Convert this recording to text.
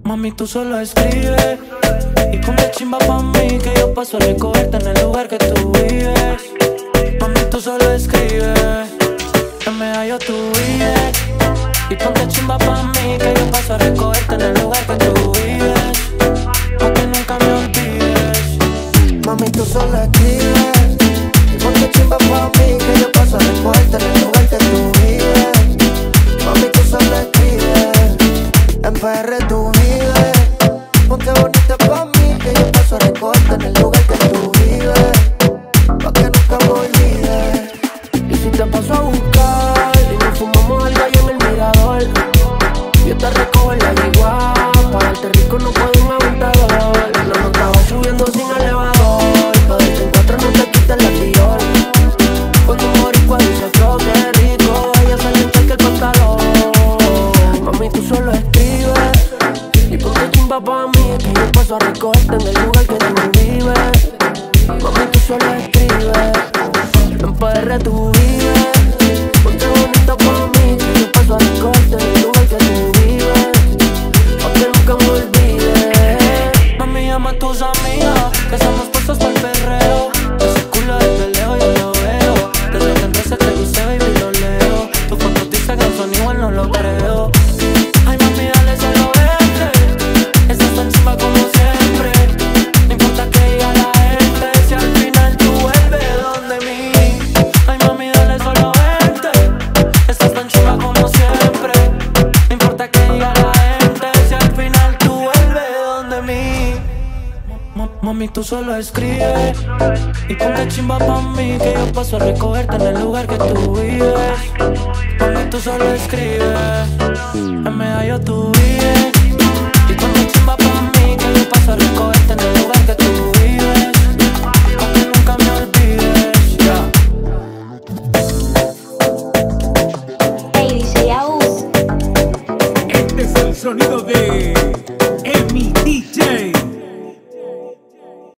Mami, tú solo escribes y ponte chimba pa' mí, que yo paso a recogerte en el lugar que tú vives. Mami, tú solo escribes, que me hallo tu vives. Y ponte chimba pa' mí, que yo paso a recogerte en el lugar que tú vives, pa' que nunca me olvides. Mami, tú solo escribes y ponte chimba pa' mí, que yo paso a recogerte en el lugar que tú vives. Mami, tú solo escribes, en PR tú vives. Ponte bonita pa' mí, que yo paso a recogerte en el lugar que tú vives, pa' que nunca me olvides. Y si te paso a buscar y nos fumamos algo ahí en el mirador, yo te recojo en la yigua, pa' darte rico no puedo un aventador. No estaba subiendo sin elevador, pa' darte en cuatro no te quites la Dior. Cuando un boricua dice que rico, ella se le echa el pantalón. Mami, tú solo escribes y ponte chimba pa' mí, que yo paso a recogerte en el lugar que tú vives. Mami, tú solo escribes, en PR tú vives. Ponte bonita pa' mí, que yo paso a recogerte en el lugar que tú vives, pa' que nunca me olvides. Mami, llama a tus amigas, que estamos puestos pa'l perreo. Ese culo desde lejos yo lo veo, desde que entraste te gusté, baby, lo leo. Tus fotos de Instagram son igual, no lo creo. Ay, mami, dale, solo vente, estás tan chimba como siempre. No importa que diga la gente, si al final tú vuelves donde mí. Ay, mami, dale, solo vente, estás tan chimba como siempre. No importa que diga la gente, si al final tú vuelves donde mí. Mami, tú solo escribes y ponte chimba pa' mí, que yo paso a recogerte en el lugar que tú vives. Mami, tú solo escribes, en medallo tú vives. Y ponte chimba pa' mí, que yo paso a recogerte en el lugar que tú vives, pa' que nunca me olvides, yeah. Hey, DJ Aus. Este es el sonido de Emi DJ.